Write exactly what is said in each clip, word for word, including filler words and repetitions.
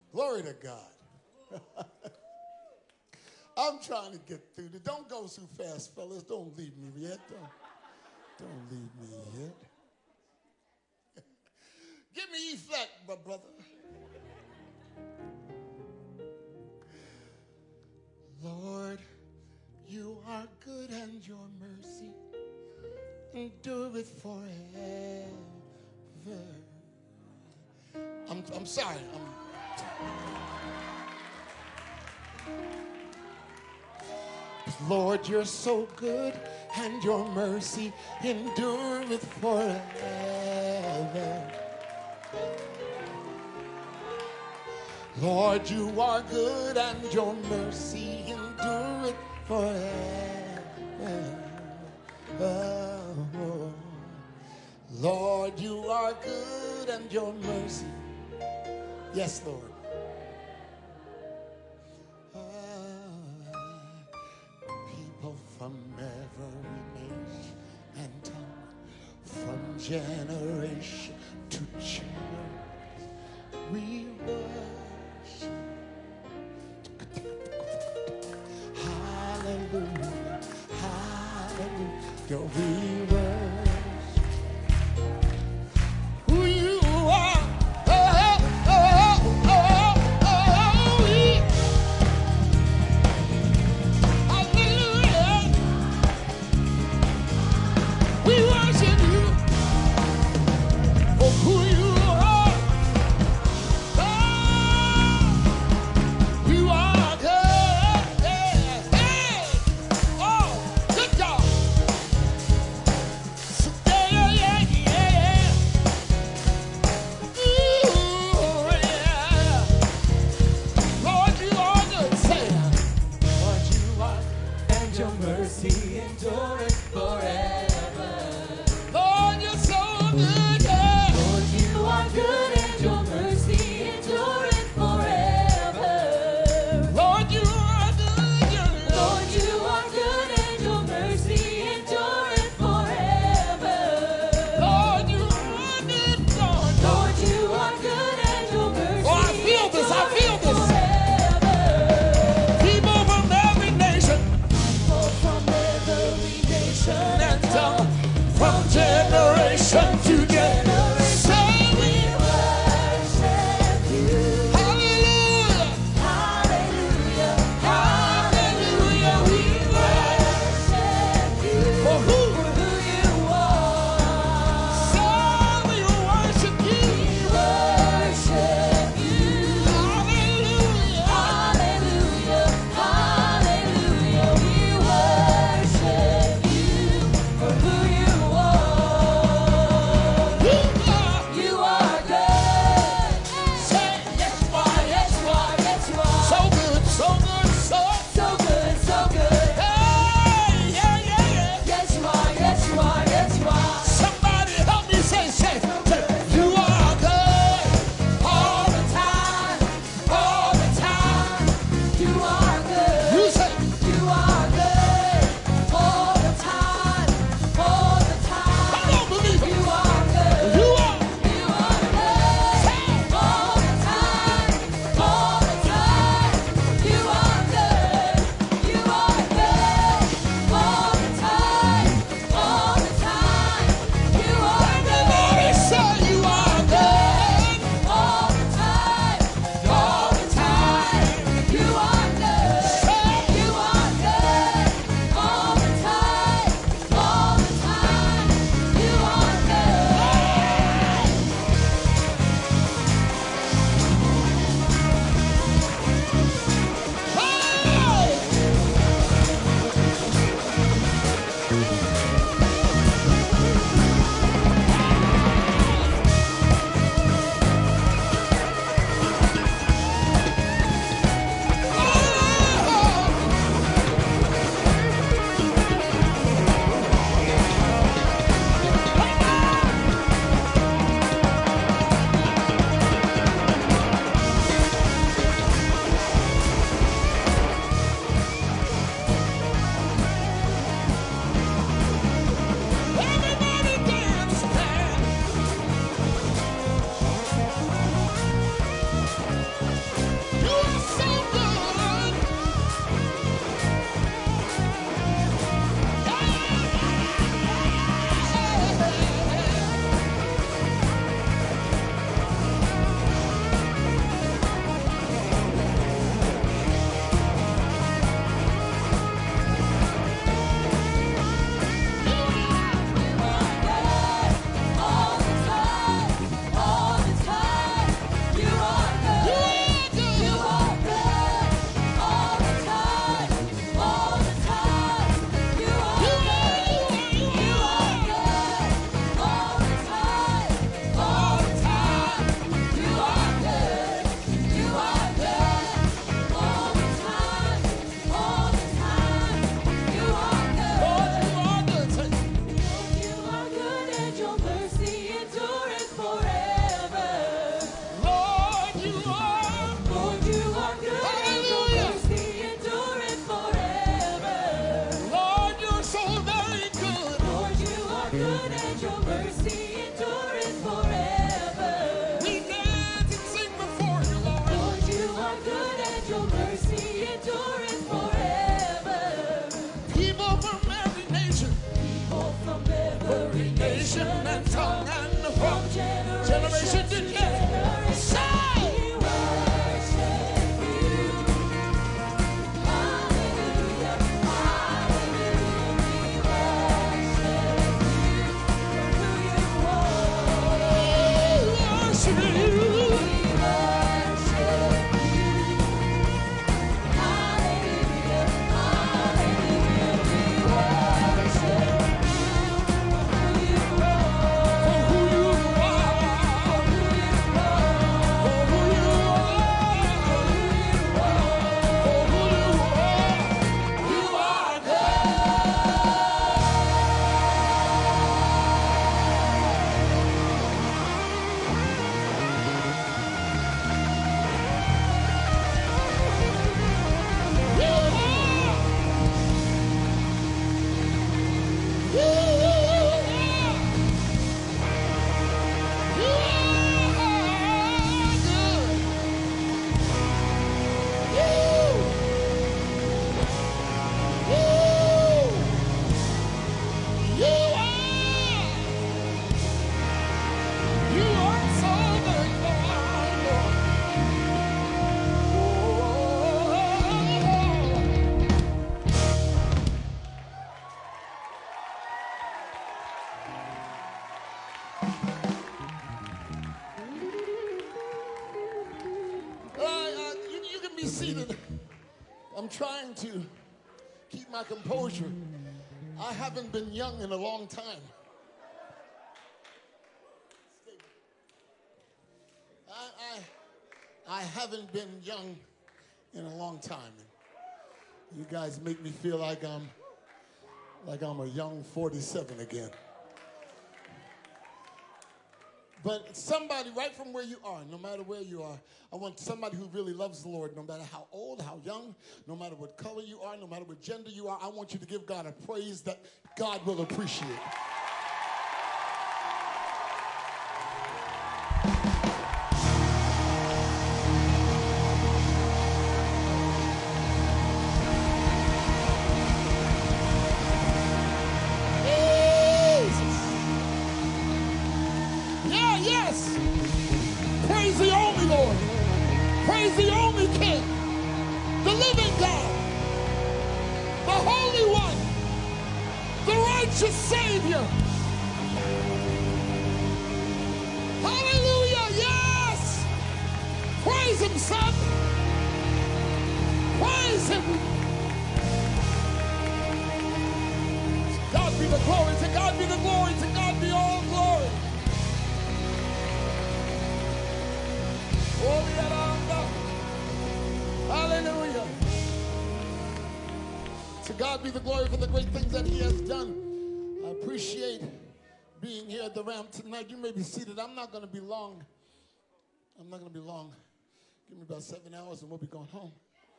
Glory to God. I'm trying to get through. The, don't go too fast, fellas. Don't leave me yet. Don't, don't leave me yet. Give me E flat, my brother. Lord, you are good and your mercy endureth forever. I'm, I'm sorry. I'm... Lord, you're so good and your mercy endureth forever. Lord, you are good and your mercy endureth forever. Oh, Lord, you are good and your mercy. Yes, Lord. Uh, people from every nation and tongue, from generation to generation, we worship. Hallelujah, hallelujah, we worship. Who you are, oh, oh, oh, oh, we, hallelujah, we worship you for who you are. Oh, you are good, yeah, hey, oh, good God. be seated. I'm trying to keep my composure. I haven't been young in a long time. I, I, I haven't been young in a long time. You guys make me feel like I'm like I'm a young forty-seven again. But somebody right from where you are, no matter where you are, I want somebody who really loves the Lord, no matter how old, how young, no matter what color you are, no matter what gender you are, I want you to give God a praise that God will appreciate. Praise the only Lord. Praise the only King. The living God. The Holy One. The righteous Savior. Hallelujah. Yes. Praise him, son. Praise him. To God be the glory. To God be the glory. To God be all glory. Hallelujah. To God be the glory for the great things that he has done. I appreciate being here at the ramp tonight. You may be seated. I'm not going to be long. I'm not going to be long. Give me about seven hours and we'll be going home.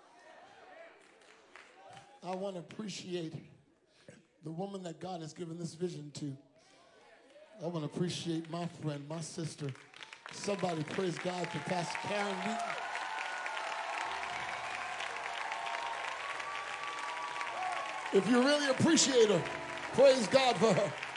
I want to appreciate the woman that God has given this vision to. I want to appreciate my friend, my sister. Somebody praise God for Pastor Karen Wheaton. If you really appreciate her, praise God for her.